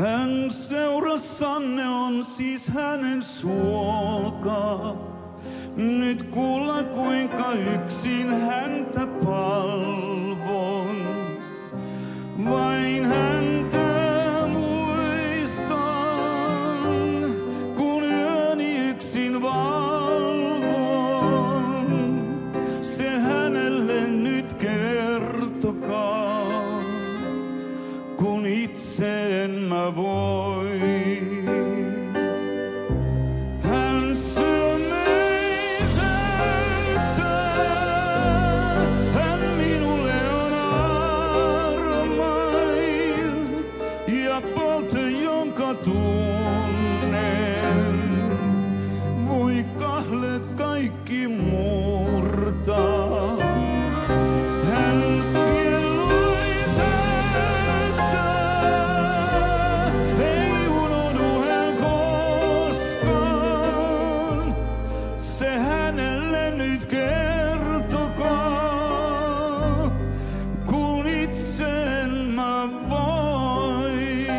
Hän seurassanne on siis hänen suokaa. Nyt kuulla kuinka yksin häntä palvon. Vain häntä muistan, kun yöni yksin valvon. Se hänelle nyt kertokaa, kun itse en mä voi. Hän syö meitäyttä, hän minulle on armain ja polte, jonka tunnen, voi kahlet kaikki murtaa. Hän sielui täyttää, ei unohdu hän koskaan. Se hänelle nyt kertokaa, kun itse en mä voi.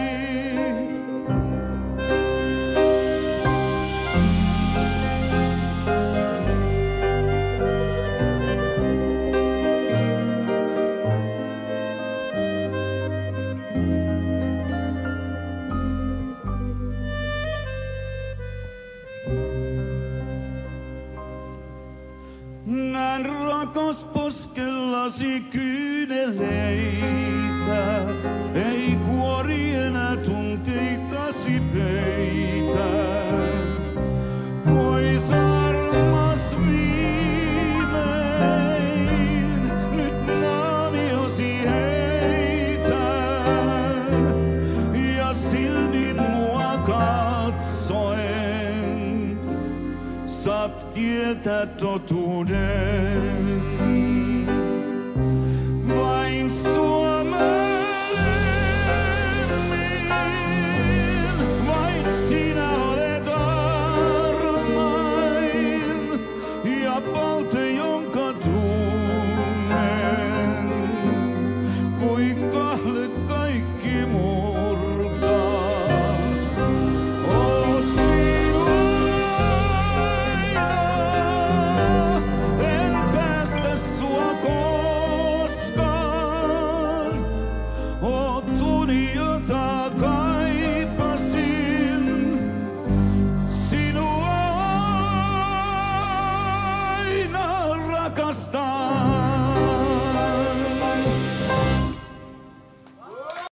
Näen rakas poskellasi kyyneleitä, ei kuori enää tunteitasi peitä. Pois armas viimein, nyt naamiosi heitä. Ja silmin mua katsoen saat tietää totuuden.